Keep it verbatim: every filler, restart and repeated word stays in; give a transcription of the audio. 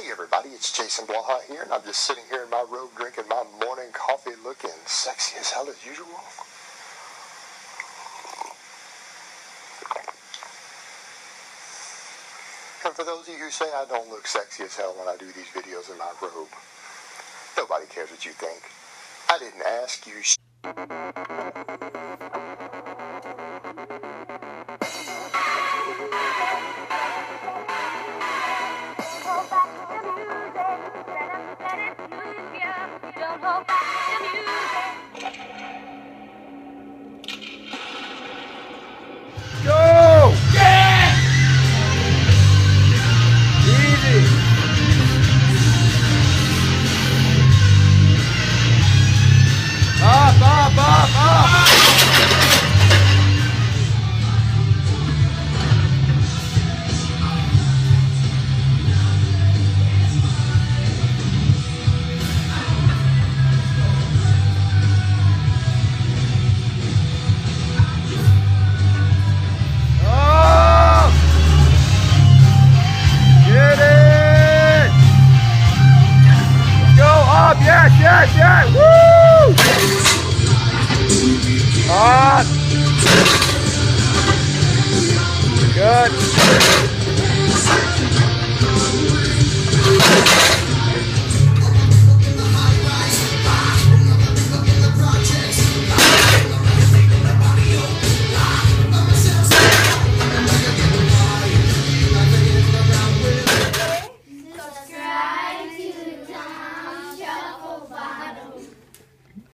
Hey everybody, it's Jason Blaha here, and I'm just sitting here in my robe drinking my morning coffee looking sexy as hell as usual. And for those of you who say I don't look sexy as hell when I do these videos in my robe, nobody cares what you think. I didn't ask you. Go! Yeah! Easy!